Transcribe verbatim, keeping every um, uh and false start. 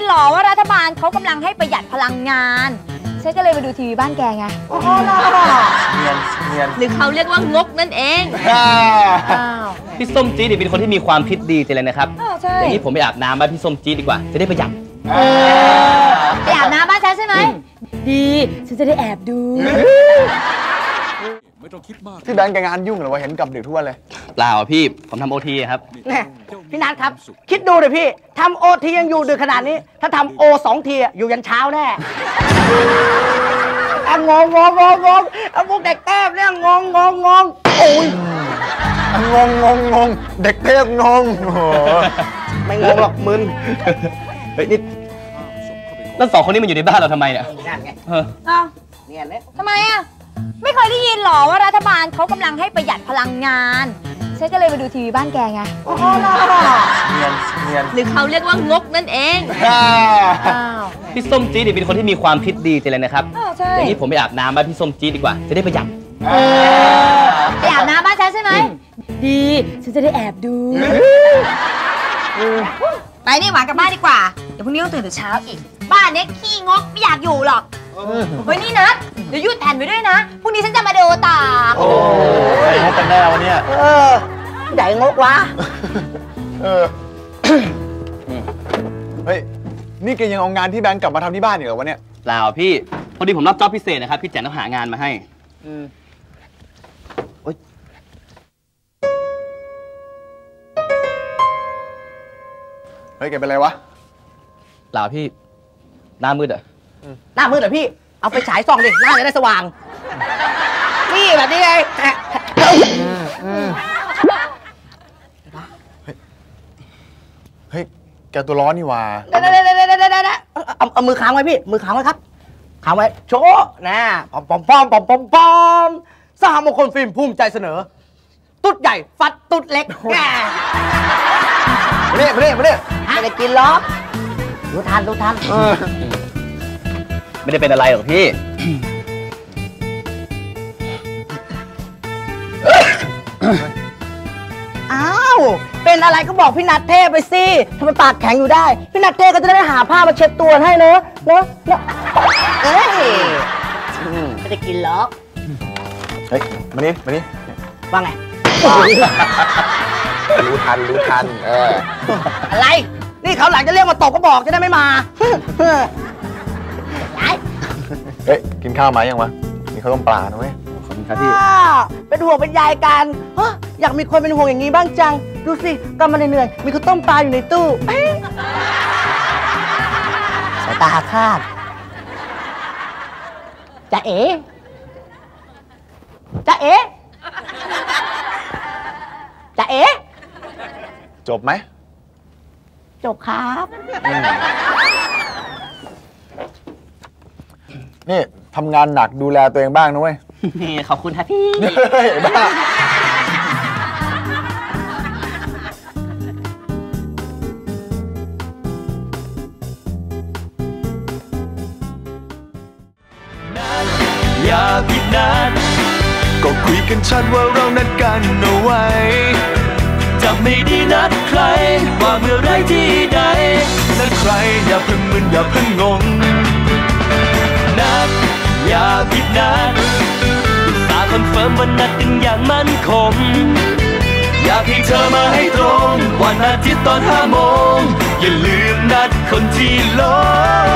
นหรอว่ารัฐบาลเขากำลังให้ประหยัดพลังงานฉันก็เลยมาดูทีวีบ้านแกไงอ๋อเนียนเนียนหรือเขาเรียกว่างกนั่นเองพี่ส้มจี๊ดเป็นคนที่มีความคิดดีจริงเลยนะครับอย่างนี้ผมไปอาบน้ำบ้านพี่ส้มจี๊ดดีกว่าจะได้ประหยัดไปอาบน้ำบ้านฉันใช่ไหมดีฉันจะได้แอบดูพี่แบงค์แกงานยุ่งหรือว่าเห็นกับเด็กทุกวันเลยเปล่าพี่ผมทำโอทีครับพี่นัทครับคิดดูเลยพี่ทำโอทียังอยู่ดึกขนาดนี้ถ้าทำโอสองทีอยู่ยันเช้าแน่งงงงงงงพวกเด็กแต้มเนี่ยงงงงงโอ้ยงงงงงงเด็กเทพงงไม่งงหรอกมึนเฮ้ยนี่นั่นสองคนนี้มันอยู่ในบ้านเราทำไมเนี่ยนั่นไงเอออ้าวเนี่ยเนี่ยทำไมอ่ะไม่เคยได้ยินหรอว่ารัฐบาลเขากำลังให้ประหยัดพลังงานฉันก็เลยมาดูทีวีบ้านแกไงอ๋อเนียนเนียนหรือเขาเรียกว่างกนั่นเองพี่ส้มจี๊ดเป็นคนที่มีความคิดดีจริงเลยนะครับอย่างนี้ผมไปอาบน้ำบ้านพี่ส้มจี๊ดดีกว่าจะได้ประหยัดไปอาบน้ำบ้านฉันใช่ไหมดีฉันจะได้แอบดูไปนี่หวานกลับบ้านดีกว่าเดี๋ยวพรุ่งนี้ต้องตื่นแต่เช้าอีกบ้านเนี้ยขี้งกไม่อยากอยู่หรอกเฮ้ยนี่นะเดี๋ยวหยุดแผ่นไปด้วยนะพรุ่งนี้ฉันจะมาดูต่อโอ้ยงกกันแน่วันนี้เออใหญ่งกวะเออเฮ้ยนี่แกยังเอางานที่แบงก์กลับมาทำที่บ้านอยู่เหรอวะเนี่ยเปล่าพี่พอดีผมรับจ็อบพิเศษนะครับพี่แจ๋นต้องหางานมาให้เฮ้ยแกเป็นไรวะเปล่าพี่หน้ามืดอะหน้ามืดเหรอพี่เอาไปฉายส่องดิหน้าจะได้สว่างนี่แบบนี้ไงเฮ้ยแกตัวร้อนนี่ว่าได้ได้ได้ได้ได้ได้เอาเอามือค้างไว้พี่มือค้างไว้ครับค้างไว้โชว์นะปอมปอมปอมปอมปอมปอมสหมงคลฟิล์มภูมิใจเสนอตุ๊ดใหญ่ฟัดตุ๊ดเล็กแกมาเนี่ยมาเนี่ยมาเนี่ยไม่ได้กินหรอกดูทันดูทันไม่ได้เป็นอะไรหรอกพี่อ้าวเป็นอะไรก็บอกพี่นัทเทพไปสิทำไมปากแข็งอยู่ได้พี่นัทเทพก็จะได้หาผ้ามาเช็ดตัวให้เนอะเนอะเนอะเอ้ยไม่ได้กินหรอกเฮ้ยมานี่มานี่ว่าไงรู้ทันรู้ทันเอออะไรนี่เขาหลังจะเรียกมาตบก็บอกจะได้ไม่มาเฮ้ยกินข้าวมายังวะนี่เขาต้มปลานะเว้ยขอบคุณครับพี่เป็นห่วงเป็นใยกันอยากมีคนเป็นห่วงอย่างนี้บ้างจังดูสิกำมันเหนื่อยมีข้าวต้มปลาอยู่ในตู้สายตาอาฆาตจะเอ๋จะเอ๋จะเอ๋จบไหมจบครับนี่ทำงานหนักดูแลตัวเองบ้างนะเว้ยขอบคุณครับพี่บ้าอย่าผิดนัดก็คุยกันชัดว่าเรานัดกันเอาไว้จะไม่ได้นัดใครว่าเมื่อไรที่ใดนัดใครอย่าเพิ่งมึนอย่าเพิ่งงงนัดอย่าผิดนัดสาคอนเฟิร์มวันนัดกันอย่างมั่นคงอยากให้เธอมาให้ตรงวันอาทิตย์ตอนห้าโมงอย่าลืมนัดคนที่หลง